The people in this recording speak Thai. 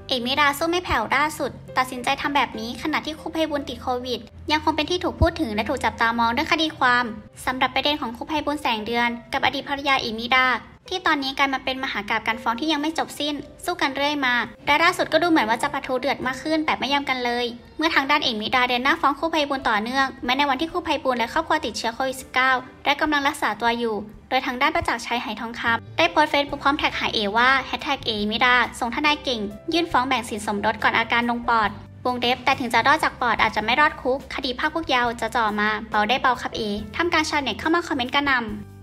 เอมิราสู้ไม่แผ่วล่าสุดตัดสินใจทำแบบนี้ขณะที่ครูไพบุญติดโควิดยังคงเป็นที่ถูกพูดถึงและถูกจับตามองเรื่องคดีความสำหรับประเด็นของครูไพบุญแสงเดือนกับอดีตภรรยาเอมิราที่ตอนนี้กลายมาเป็นมหากาพย์การฟ้องที่ยังไม่จบสิ้นสู้กันเรื่อยมาและล่าสุดก็ดูเหมือนว่าจะปะทุเดือดมากขึ้นแบบไม่ยอมกันเลยเมื่อทางด้านเอมิราเดินหน้าฟ้องครูไพบุญต่อเนื่องแม้ในวันที่ครูไพบุญและครอบครัวติดเชื้อโควิด -19 และกำลังรักษาตัวอยู่โดยทางด้านประจักษ์ชัยไหทองคำได้โพสต์เฟซบุ๊กพร้อมแท็กหาเอว่าแฮชแท็กเอมิราส่งทนายเก่งยื่นฟ้องแบ่งสินสมรสก่อนอาการลงปอดวงเล็บแต่ถึงจะรอดจากปอดอาจจะไม่รอดคุกคดีภาคพวกเยาว์จะจ่อมาเบาได้เบาครับเอท่ามกลางชาวเน็ตเข้ามาคอมเมนต์กระหน่ำ